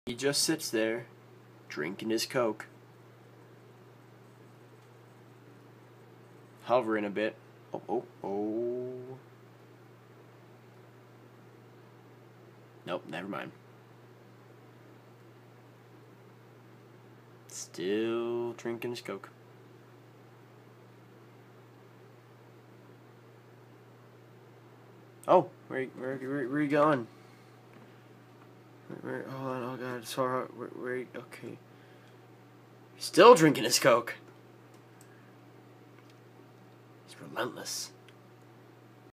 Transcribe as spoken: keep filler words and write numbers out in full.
He just sits there, drinking his Coke. Hovering a bit. Oh, oh, oh. Nope, never mind. Still drinking his Coke. Oh, where, where, where, where are you going? Where, hold on, oh god, it's so hard. Where, where, okay. Still drinking his Coke. He's relentless.